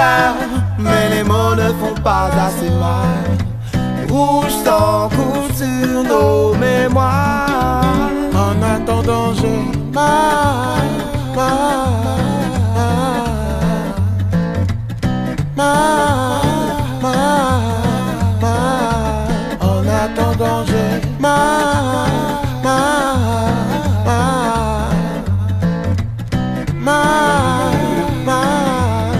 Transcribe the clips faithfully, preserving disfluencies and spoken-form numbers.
douleur, mais les mots ne font pas assez mal. Rouge sang coule sur nos mémoires. En attendant j'ai mal, mal, mal, mal, mal. En attendant j'ai mal, mal, mal, mal, mal,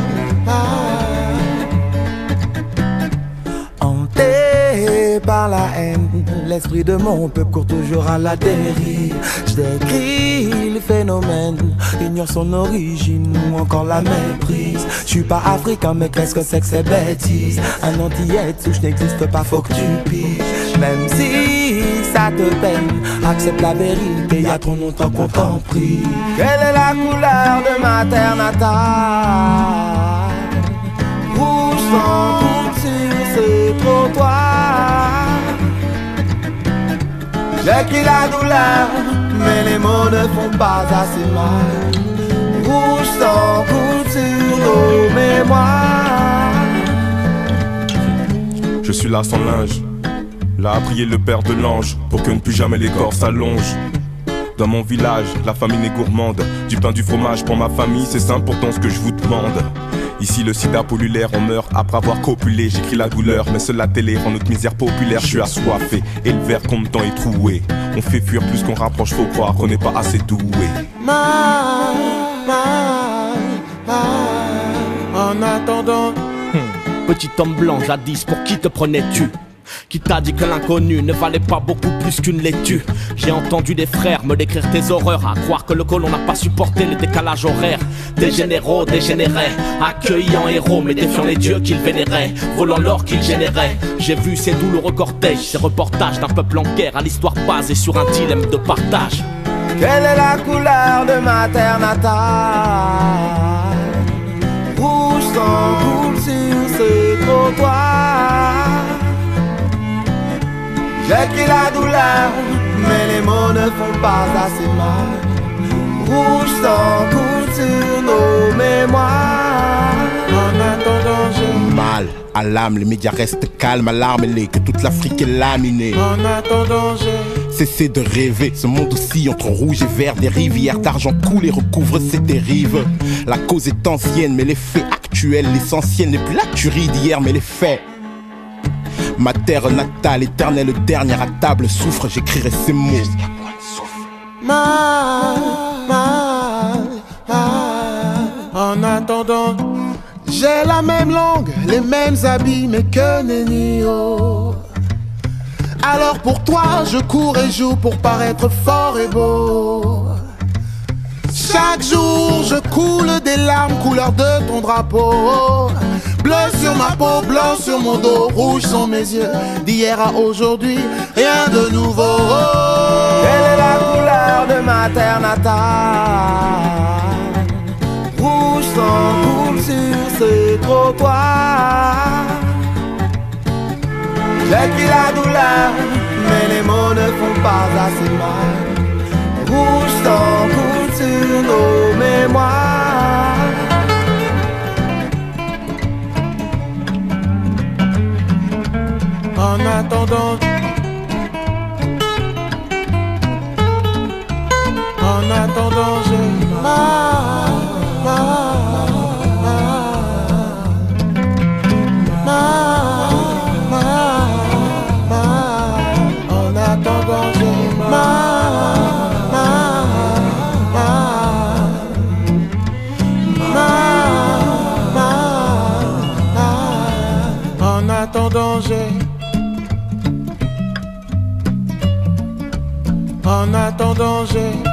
mal. Hanté par la haine, l'esprit de mon peuple court toujours à la dérive. Je décris le phénomène, ignore son origine ou encore la méprise. Je suis pas africain mais qu'est-ce que c'est que ces bêtises? Un antillais souche n'existe pas, faut que tu piges. Même si ça te peine, accepte la vérité, y'a trop longtemps qu'on t'en prie. Quelle est la couleur de ma terre natale? Rouge sang coule sur ces trottoirs. J'écris la douleur, mais les mots ne font pas assez mal. Rouge sang coule sur nos mémoires. Je suis là sans linge, là à prier le père de l'ange pour que ne plus jamais les corps s'allongent. Dans mon village, la famine est gourmande. Du pain, du fromage pour ma famille, c'est simple pourtant ce que je vous demande. Ici le sida pollue l'air, on meurt après avoir copulé. J'écris la douleur, mais seule la télé rend notre misère populaire. Je suis assoiffé, et le verre qu'on me tend est troué. On fait fuir plus qu'on rapproche, faut croire qu'on n'est pas assez doué. Mal, mal, mal. En attendant hmm. Petit homme blanc jadis, pour qui te prenais-tu? Qui t'a dit que l'inconnu ne valait pas beaucoup plus qu'une laitue? J'ai entendu des frères me décrire tes horreurs, à croire que le colon n'a pas supporté le décalage horaire. Des généraux dégénéraient, accueillant héros mais défiant les dieux qu'ils vénéraient, volant l'or qu'ils généraient. J'ai vu ces douloureux cortèges, ces reportages d'un peuple en guerre à l'histoire basée sur un dilemme de partage. Quelle est la couleur de ma terre natale? Rouge sang coule sur ces trottoirs. J'écris la douleur, mais les mots ne font pas assez mal. Rouge sang coule sur nos mémoires. En attendant j'ai mal à l'âme, les médias restent calmes, alarmez-les, que toute l'Afrique est laminée. En attendant j'ai cessez de rêver, ce monde aussi entre rouge et vert. Des rivières d'argent coulent et recouvrent ces dérives. La cause est ancienne, mais les faits actuels. L'essentiel n'est plus l'acturie d'hier, mais les faits. Ma terre natale, éternelle dernière à table, souffre, j'écrirai ces mots. Mal, mal, mal. En attendant, j'ai la même langue, les mêmes habits, mais que nenio. Alors pour toi, je cours et joue pour paraître fort et beau. Chaque jour, je coule des larmes couleur de ton drapeau. Bleu sur ma peau, blanc sur mon dos, rouge sont mes yeux. D'hier à aujourd'hui, rien de nouveau. Quelle est la couleur de ma terre natale? Rouge sang coule sur ces trottoirs. J'écris la douleur, mais les mots ne font pas assez mal. Rouge sang coule sur nos mémoires. En attendant, en attendant j'ai mal, mal, mal, mal, mal, mal. En attendant j'ai mal, mal, mal, mal, mal. En attendant j'ai En attendant j'ai